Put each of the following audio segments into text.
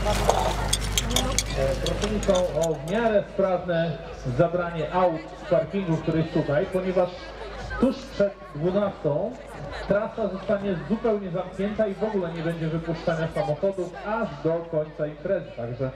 Prosimy o w miarę sprawne zabranie aut z parkingu, który jest tutaj, ponieważ tuż przed 12 trasa zostanie zupełnie zamknięta i w ogóle nie będzie wypuszczania samochodów aż do końca imprezy. Także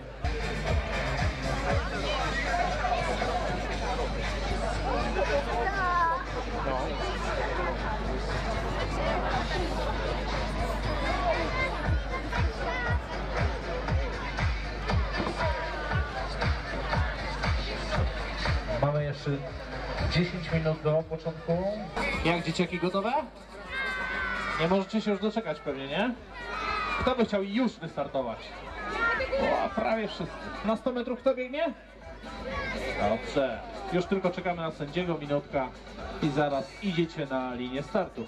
mamy jeszcze 10 minut do początku. Jak dzieciaki, gotowe? Nie możecie się już doczekać pewnie, nie? Kto by chciał już wystartować? O, prawie wszyscy. Na 100 metrów kto biegnie? Dobrze. Już tylko czekamy na sędziego, minutka i zaraz idziecie na linię startu.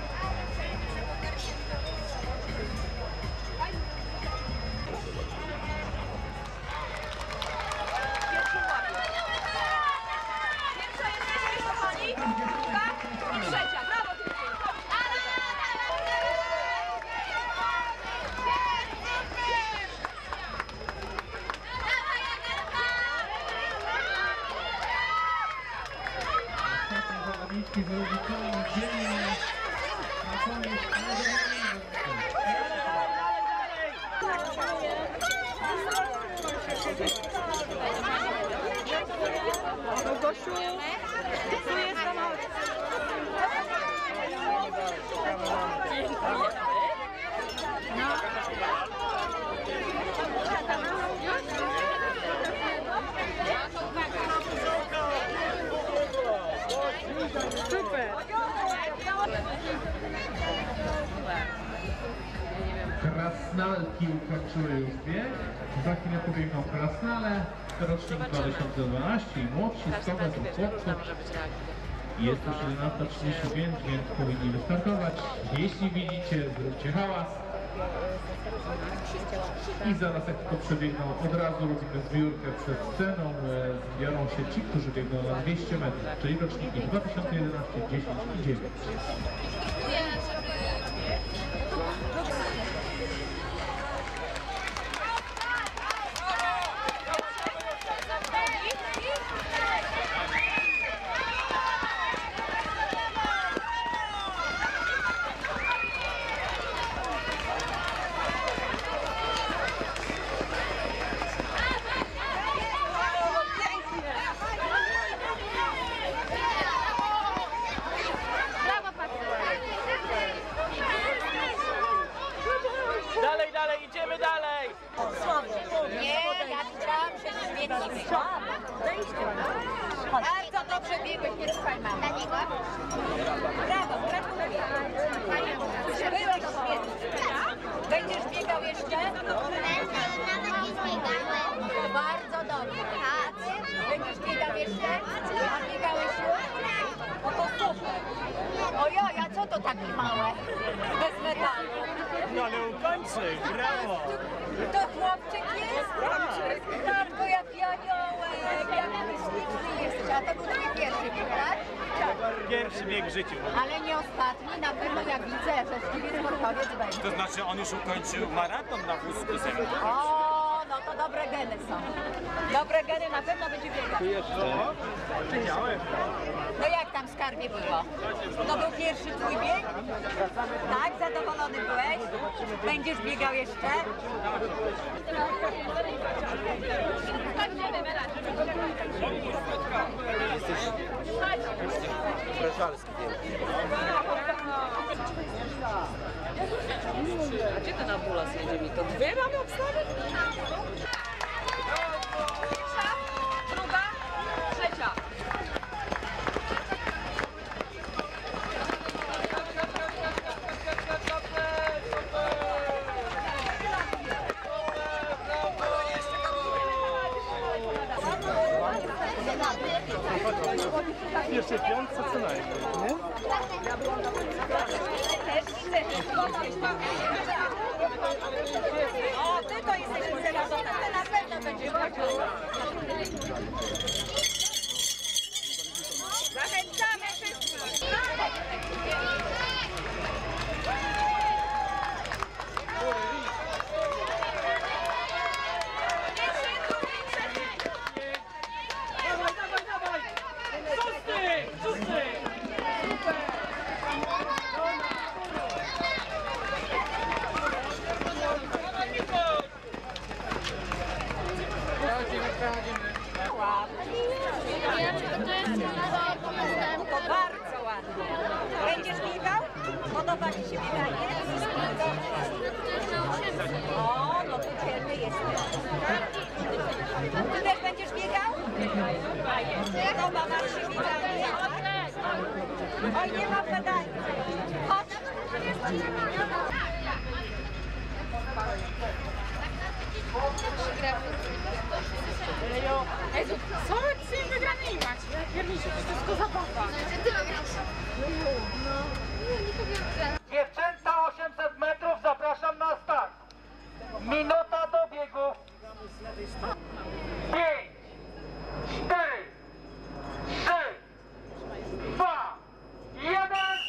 Gosiu, tu jest samochód. Super. Krasnalki ukończyły już bieg. Za chwilę pobiegną krasnale. Rocznik 2012 i młodsi, 100 metrów chłopców. Jest już 11:35, więc powinni wystartować. Jeśli widzicie, zróbcie hałas. I zaraz jak to przebiegną, od razu robimy zbiórkę przed sceną. Zbiorą się ci, którzy biegną na 200 metrów, czyli roczniki 2011, 10 i 9. Dalej, idziemy dalej! Nie, ja widziałam, że świetnie słabo. Bardzo dobrze biegłeś, nie słuchaj mamy. Dla niego? Brawo, gratuluję. Byłeś świetny. Będziesz biegał jeszcze? Nawet nie zbiegałem. To bardzo dobrze. Tak. Będziesz biegał jeszcze? A biegałeś już? No to super. Ojoj, a co to takie małe? Bez metalu. No ale ukończy, brawo! To chłopczyk jest? Tatko, jaki aniołek, jaki śliczny jesteś. A to był twój pierwszy bieg, tak? Pierwszy bieg w życiu. Ale nie ostatni, na pewno jak widzę, że właściwie sportowiec będzie. To znaczy on już ukończył maraton na wózku ze mną. O, no to dobre geny są. Dobre geny na pewno będzie biegać. No, widziałem. No jak tam, skarbie, było? To był pierwszy twój bieg? Tak, zadowolony byłeś? Będziesz biegał jeszcze? Jesteś Kraszalski wielki. A gdzie ten ambulans jedzie mi? To dwie mamy obstawić? Pierwsza, druga, trzecia. Jeszcze piątce co najmniej, nie? O, ty to jesteś uzelazony, ty na pewno będziesz chodził. Zachęcamy wszystkich. To bardzo ładnie. Będziesz biegał? Podoba ci się bieganie? O, no to dzielny jesteś. Ty też będziesz biegał? Podoba wam się bieganie? Oj, nie ma pytań. Chodź. Jezu, co wy z tymi wygranymi macie? Ja pierniczę, to jest tylko zabawa. Dziewczęta 800 metrów, zapraszam na start. Minuta do biegu. 5, 4, 3, 2, 1.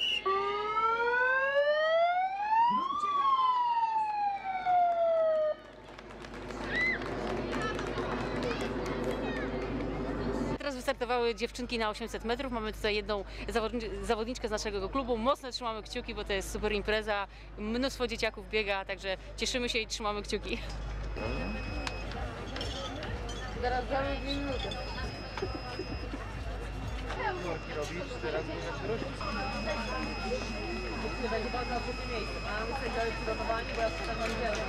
Teraz wystartowały dziewczynki na 800 metrów. Mamy tutaj jedną zawodniczkę z naszego klubu. Mocno trzymamy kciuki, bo to jest super impreza. Mnóstwo dzieciaków biega, także cieszymy się i trzymamy kciuki. Zaraz damy minutę. Będzie bardzo na trzecie miejsce. Mamy sobie przygotowani, bo ja tutaj mam wiele.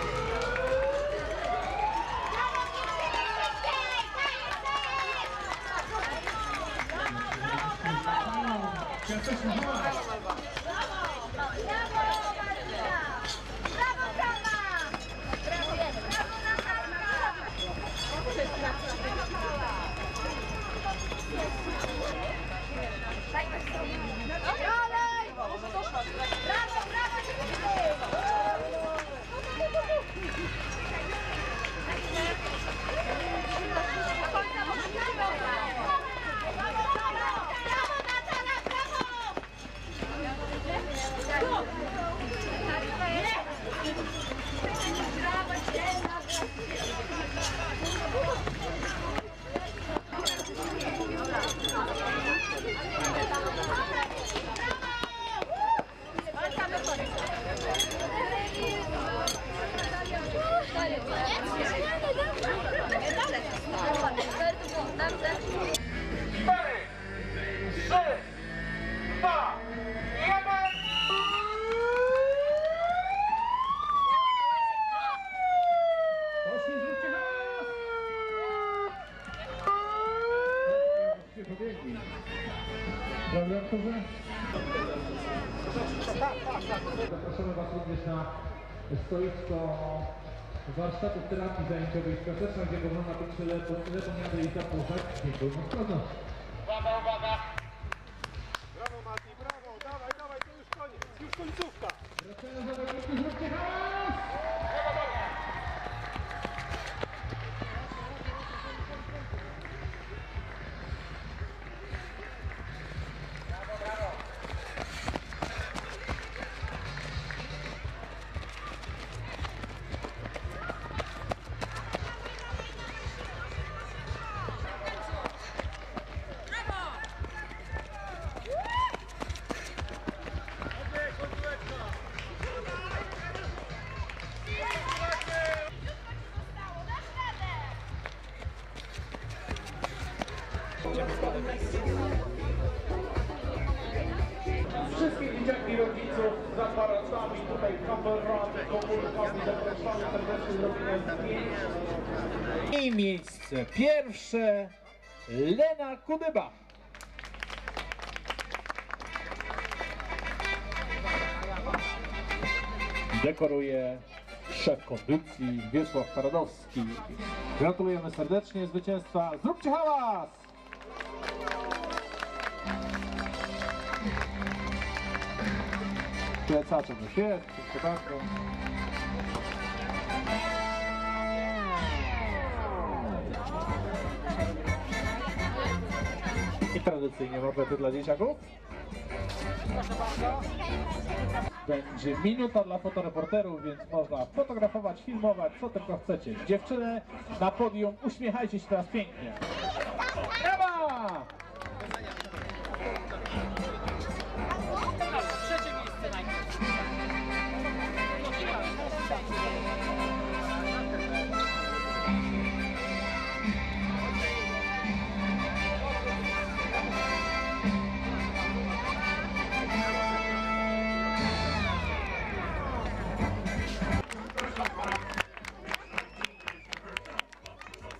Zapraszamy Was również na stoisko warsztatów terapii zajęciowej w Kaseczach, gdzie można być leponiadę i zapoznać z niepełnosprawnością. Uwaga, uwaga! Brawo Mati, brawo, dawaj, dawaj, to już koniec, już końcówka. Wracają zawodnicy, zróbcie hałas! Wszystkich dzieciaki rodziców z aparatami, tutaj kamerami, komórkami, zapraszamy serdecznie do robienia zdjęć. I miejsce pierwsze Lena Kudyba. Dekoruje szef kondycji Wiesław Paradowski. Gratulujemy serdecznie zwycięstwa. Zróbcie hałas! Plecaczek już jest, wszystko tak. I tradycyjnie oferty dla dzieciaków. Będzie minuta dla fotoreporterów, więc można fotografować, filmować, co tylko chcecie. Dziewczyny na podium, uśmiechajcie się teraz pięknie. Brawa! Trzecie miejsce najpierw.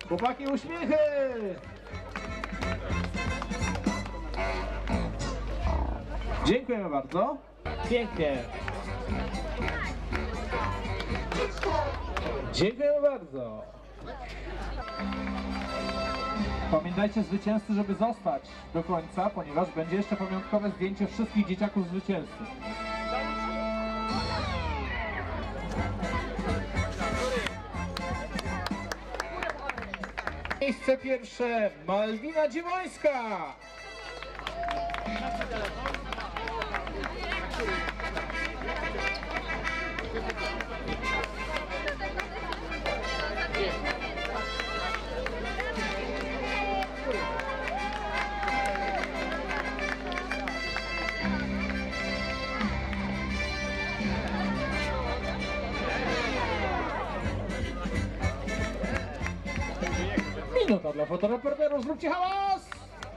Chłopaki, uśmiechy! Dziękujemy bardzo. Pięknie. Dziękujemy bardzo. Pamiętajcie zwycięzcy, żeby zostać do końca, ponieważ będzie jeszcze pamiątkowe zdjęcie wszystkich dzieciaków zwycięzców. Miejsce pierwsze, Malwina Dziewońska. Minuta dla fotoreporterów, zróbcie hałas!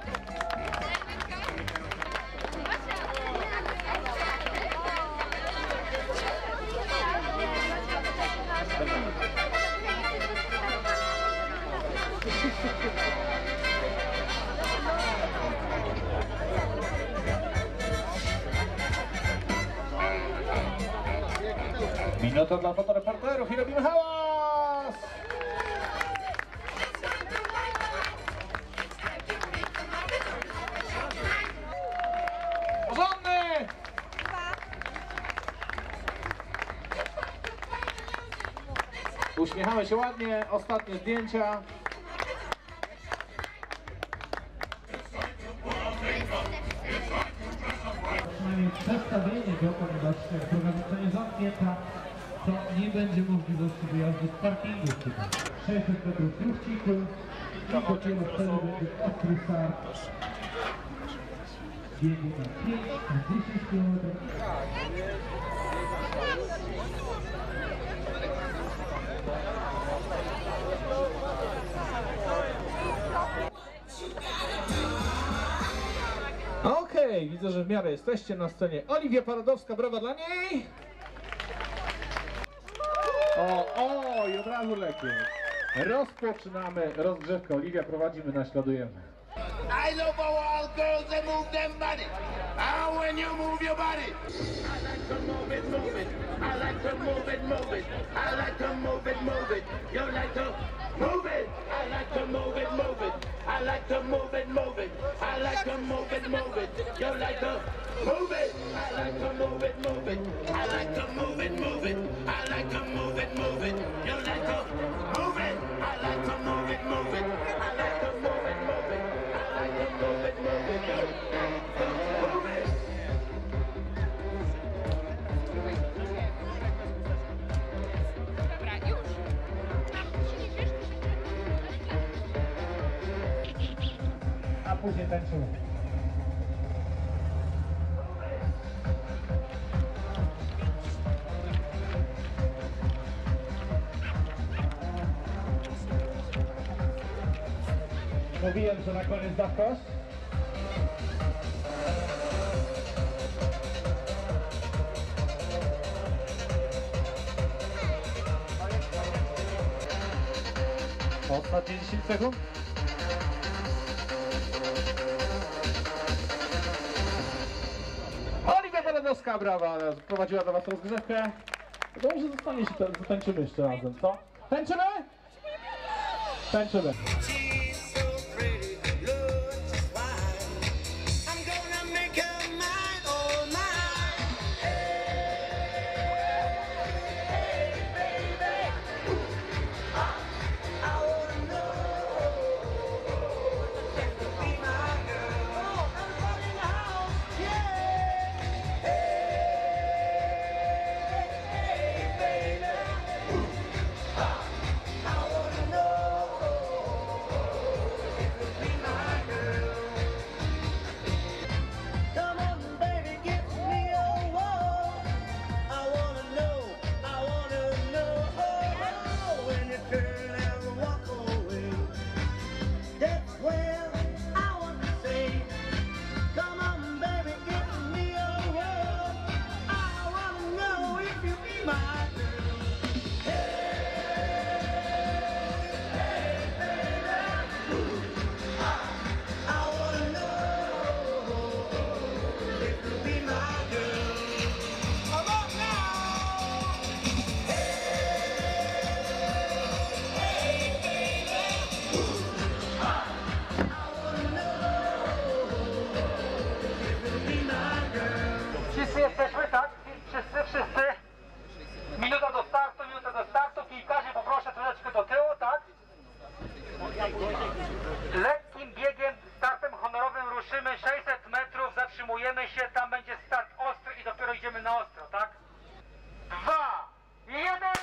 Minuta dla fotoreporterów i robimy hałas! Porządny! Uśmiechamy się ładnie, ostatnie zdjęcia. Przynajmniej przestawienie go, ponieważ jak droga zostanie zamknięta, to nie będzie możliwości wyjazdu z parkingu. 600 metrów truściku i dopiero wtedy będzie ostry start. Biegu na 5, na 10 km. Okej, widzę, że w miarę jesteście na scenie. Oliwia Paradowska, brawa dla niej! O, i od razu lepiej. Rozpoczynamy rozgrzewkę. Oliwia, prowadzimy, naśladujemy. I love how all girls they move them body. And when you move your body, I like to move it, move it. I like to move it, move it. I like to move it, move it. You like to move it. I like to move it, move it. I like to move it, move it. I like to move it, move it. You like to move it. I like to move it, move it. I like to move it, move it. I like to move it, move it. You like to move it. I like to move it, move it. I like to move it, move it. I like to move it, move it. Move it. Dobra, już. A później tańczymy. Mówiłem, że na koniec dawkosz. Ostatnie 10 sekund. Oliwia Paradowska, brawa, prowadziła dla was rozgrzewkę. To może zostanie się, zatańczymy jeszcze razem, co? Tańczymy? Tańczymy. do tyłu, tak? Lekkim biegiem, startem honorowym ruszymy 600 metrów, zatrzymujemy się, tam będzie start ostry i dopiero idziemy na ostro, tak? 2, 1...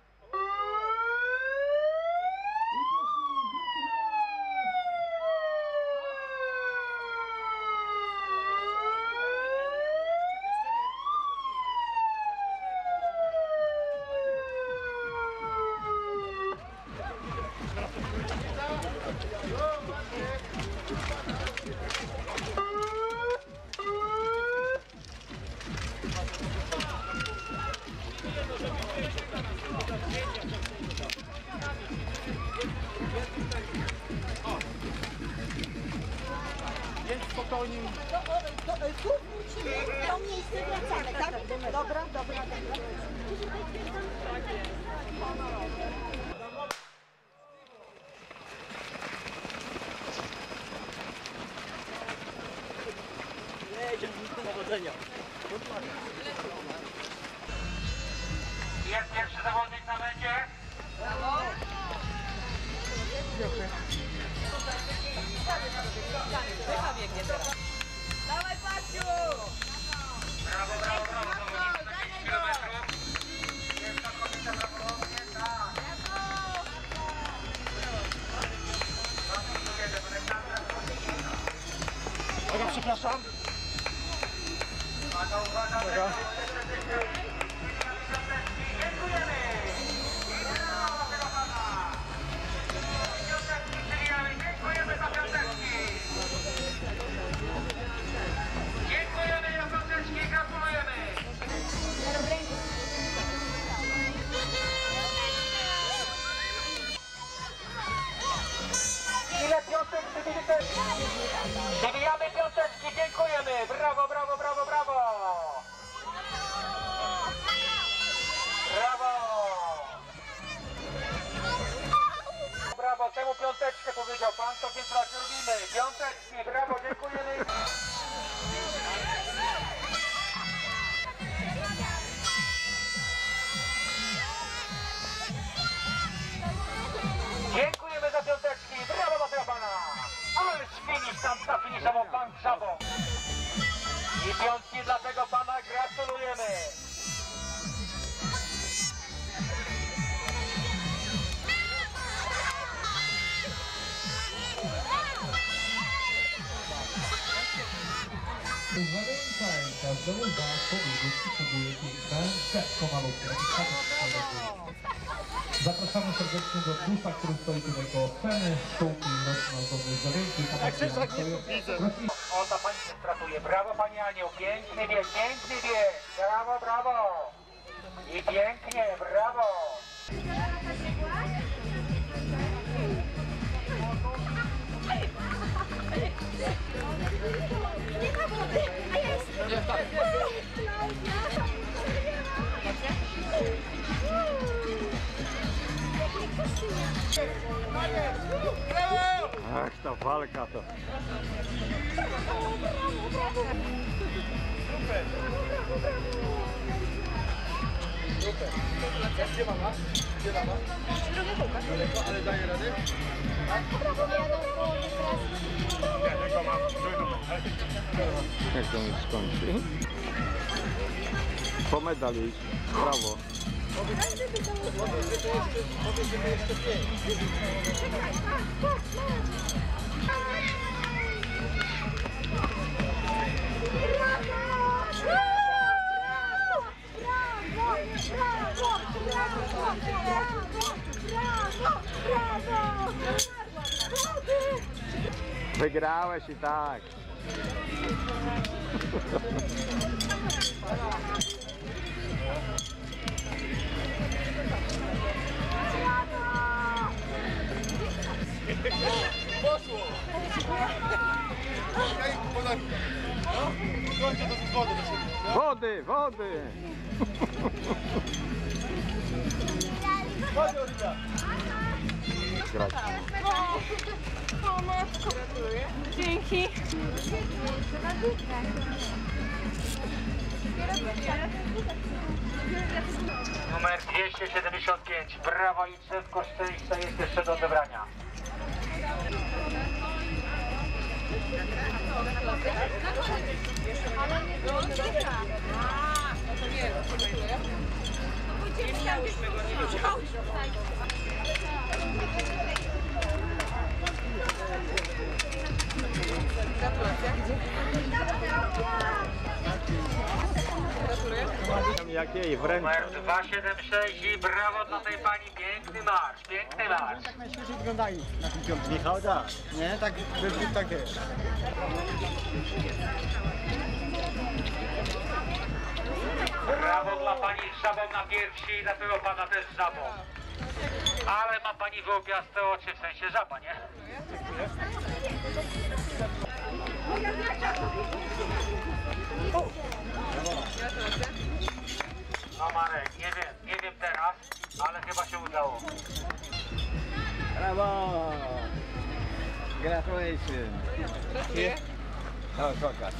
Jest spokojnie. Tu wrócimy, to miejsce wracamy, tak? Dobra. Jest pierwszy zawodnik na mecie. Dawaj, Paciu! Brawo, zawodnik na 10 kilometrów. Jest to kobieta prawdopodobnie, tak. Uwaga, przepraszam. Uwaga. Dziękujemy. Dziękujemy za piąteczki. Dziękujemy za piąteczki, gratulujemy. Ile piątek przybili? Zabijamy piąteczki, dziękujemy. Brawo. Brawo, czemu piąteczkę powiedział pan? To więc raz robimy. Piąteczki, brawo, dziękujemy. Dziękujemy za piąteczki, brawo dla pana. Ależ finisz tam zafiniszował pan Szabą. I piątki dla tego pana gratulujemy. Zachęcaj każdemu z Was powiedzieć, czy próbuje piękne krzepko malutkie. Zapraszamy serdecznie do busa, który stoi tutaj koło sceny, szkółki roczno-ozdobnych zawięzi. O, ta pani się stratuje. Brawo pani Aniu, piękny bieg. Brawo. I pięknie, brawo. Nie ma wody, a ja jestem. Ach, ta walka to. Gdzie mama? Ale daje rady? Jakiego mam? Jak to mi skończy? Po medal iść, brawo. Wygrałeś i tak. Poszło! Wody, wody! Grać. O matko. Dzięki. Numer 275. Brawo i drzewko szczęścia jest jeszcze do odebrania. Jakiej wręcz. Numer 276 i brawo dla tej pani. Piękny marsz, piękny marsz. Tak najświeżej wyglądali na tym piątku. Michał, tak. Nie? Tak wiesz. Brawo dla pani z żabą na piersi i dla tego pana też z żabą. Ale ma pani wyłupiaste oczy, w sensie żaba, nie? No Marek, nie wiem teraz, ale chyba się udało. Brawo! Gratulacje! O, pokaż.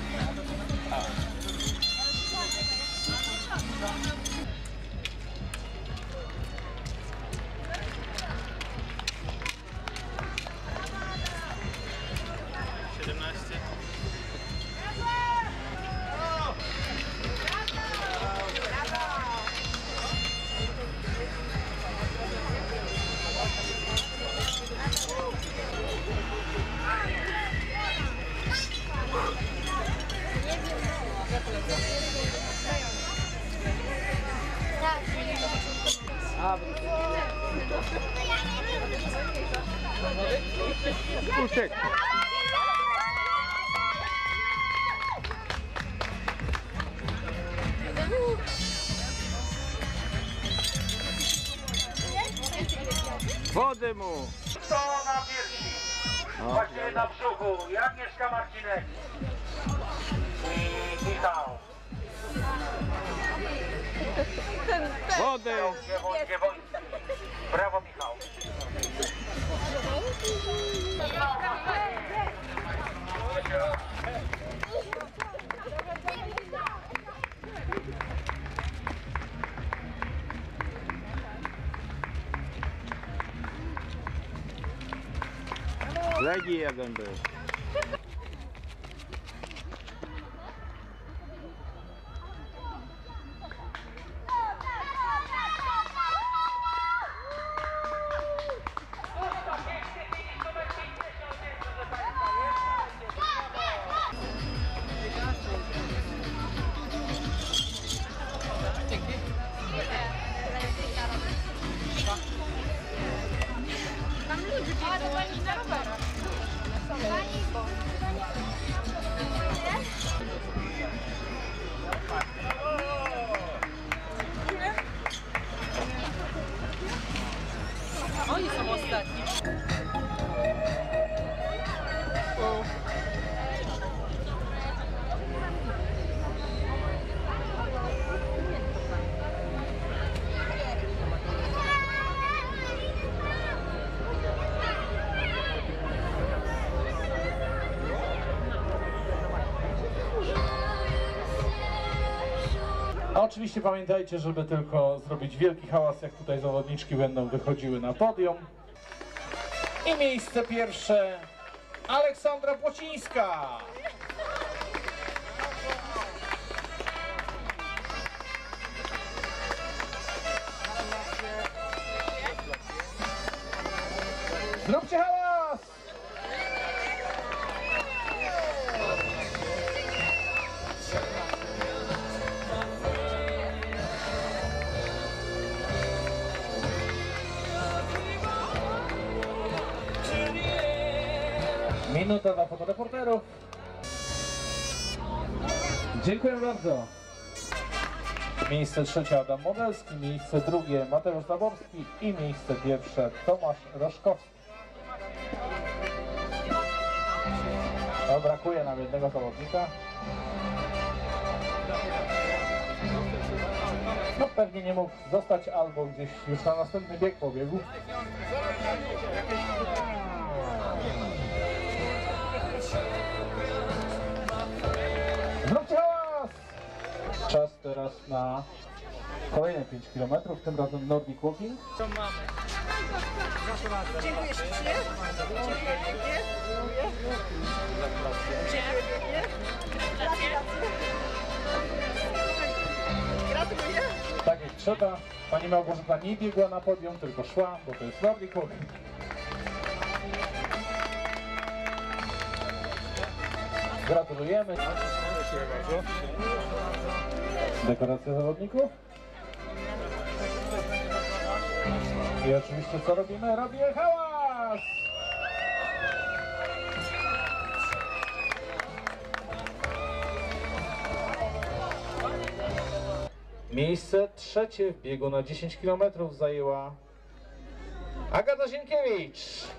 Uciek! Wody mu! To na piersi. Właściwie na brzuchu. Agnieszka Marcinek. I Michał. Wody! Brawo Michał. Legii jeden był. Oni są ostatni. A oczywiście pamiętajcie, żeby tylko zrobić wielki hałas, jak tutaj zawodniczki będą wychodziły na podium. I miejsce pierwsze Aleksandra Płocińska. Zróbcie hałas! Minuta dla fotoreporterów. Dziękuję bardzo. Miejsce trzecie Adam Modelski, miejsce drugie Mateusz Zaborski i miejsce pierwsze Tomasz Roszkowski. No, brakuje nam jednego zawodnika. No pewnie nie mógł zostać albo gdzieś już na następny bieg pobiegł. Zróbcie hałas! teraz na kolejne 5 km, tym razem Nordic Walking. Co mamy? Dziękuję ślicznie. Dziękuję pięknie. Dziękuję. Gratuluję. Tak jak trzeba. Pani Małgorzata nie biegła na podium, tylko szła, bo to jest Nordic Walking. Gratulujemy. Dekoracja zawodników. I oczywiście co robimy? Robimy hałas! Miejsce trzecie w biegu na 10 km zajęła Agata Zienkiewicz.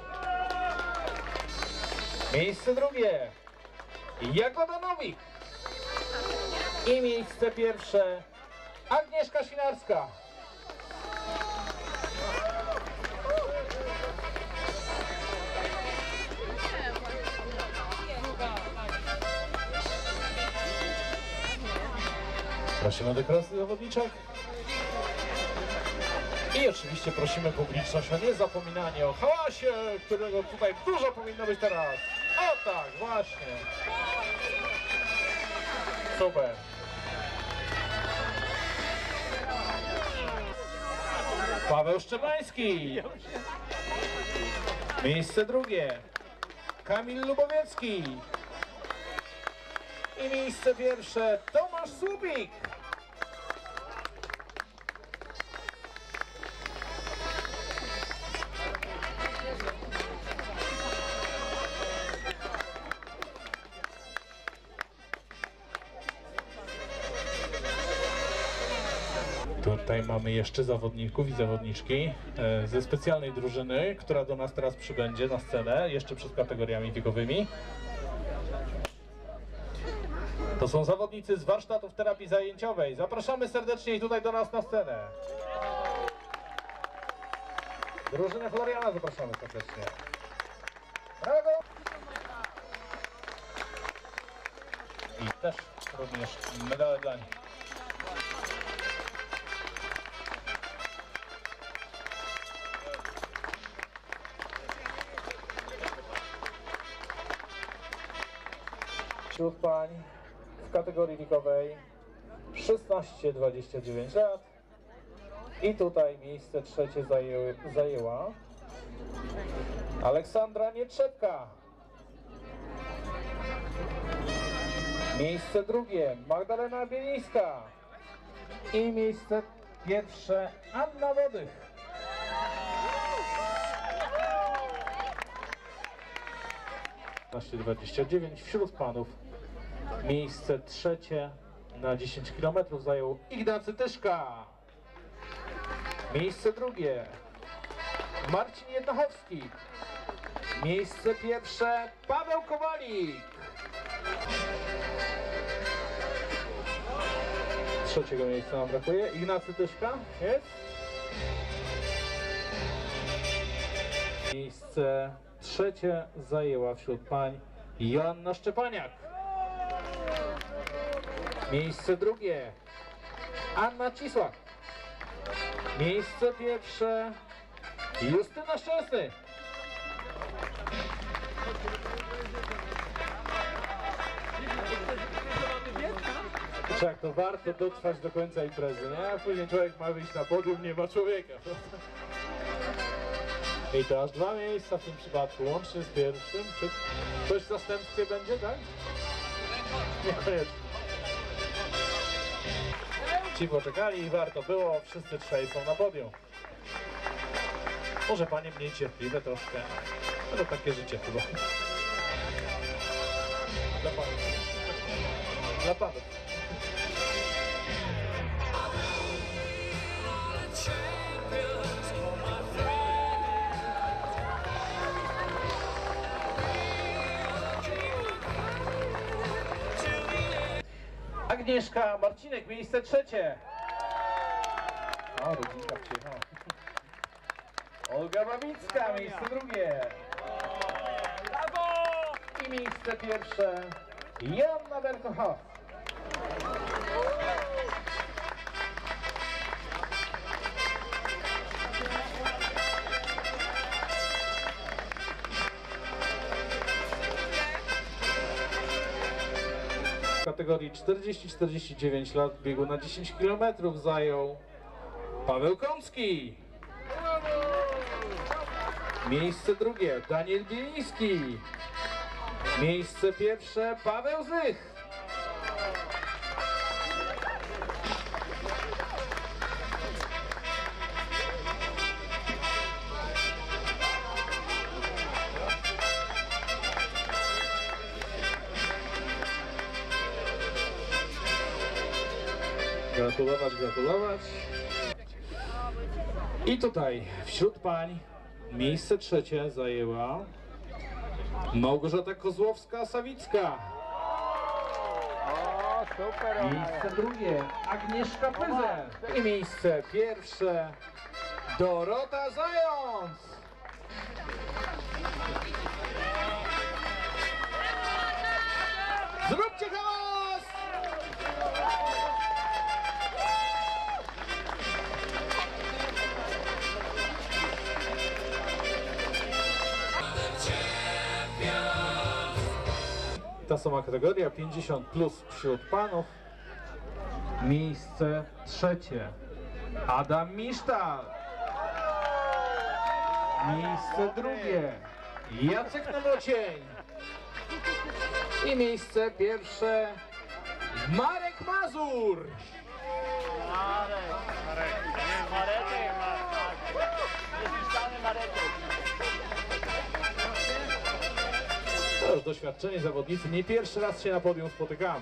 Miejsce drugie Jagoda Nowik. I miejsce pierwsze Agnieszka Świnarska. Prosimy o dekorację zawodniczek. I oczywiście prosimy publiczność o niezapominanie o hałasie, którego tutaj dużo powinno być teraz. O tak, właśnie. Super. Paweł Szczepański. Miejsce drugie Kamil Lubowiecki. I miejsce pierwsze Tomasz Słupik. Tutaj mamy jeszcze zawodników i zawodniczki ze specjalnej drużyny, która do nas teraz przybędzie na scenę, jeszcze przed kategoriami wiekowymi. To są zawodnicy z warsztatów terapii zajęciowej. Zapraszamy serdecznie tutaj do nas na scenę. Drużynę Floriana zapraszamy serdecznie. Brawo! I też również medale dla nich. Wśród pań w kategorii wiekowej 16-29 lat i tutaj miejsce trzecie zajęła Aleksandra Nietrzepka. Miejsce drugie Magdalena Bielińska i miejsce pierwsze Anna Wodych. Wśród panów miejsce trzecie na 10 km zajął Ignacy Tyszka. Miejsce drugie Marcin Jednochowski. Miejsce pierwsze Paweł Kowalik. Trzeciego miejsca nam brakuje. Ignacy Tyszka jest. Miejsce trzecie zajęła wśród pań Joanna Szczepaniak. Miejsce drugie Anna Cisłak. Miejsce pierwsze Justyna Szczęsny. Tak, to warto dotrwać do końca imprezy, nie? A później człowiek ma wyjść na podium, nie ma człowieka. I to aż 2 miejsca w tym przypadku, łącznie z pierwszym. Czy ktoś w zastępstwie będzie, tak? Niekoniecznie. Ci poczekali i warto było, wszyscy trzej są na podium. Może panie mniej cierpliwe troszkę, no to takie życie chyba. Dla panów. Dla panów. Agnieszka Marcinek, miejsce trzecie. O, rodzinka przyjechała. Olga Babicka, miejsce drugie. I miejsce pierwsze Joanna Berkochow. W kategorii 40-49 lat w biegu na 10 km zajął Paweł Kącki. Miejsce drugie Daniel Bieliński. Miejsce pierwsze Paweł Zych. Gratulować, gratulować. I tutaj wśród pań miejsce trzecie zajęła Małgorzata Kozłowska-Sawicka. O, super. Miejsce drugie Agnieszka Pyzel. I miejsce pierwsze Dorota Zając. Zróbcie hałas! Ta sama kategoria 50 plus wśród panów. Miejsce trzecie Adam Misztal. Miejsce drugie Jacek Nowocień. I miejsce pierwsze Marek Mazur. To już doświadczeni zawodnicy, nie pierwszy raz się na podium spotykamy.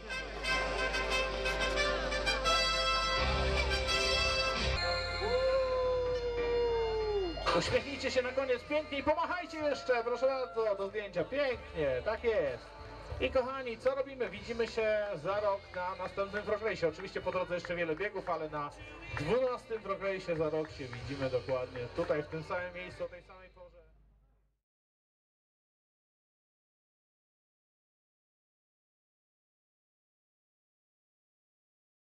Uśmiechnijcie się na koniec pięknie i pomachajcie jeszcze, proszę bardzo, do zdjęcia. Pięknie, tak jest. I kochani, co robimy? Widzimy się za rok na następnym Frog Race. Oczywiście po drodze jeszcze wiele biegów, ale na 12 Frog Race za rok się widzimy dokładnie tutaj, w tym samym miejscu, o tej samej porze.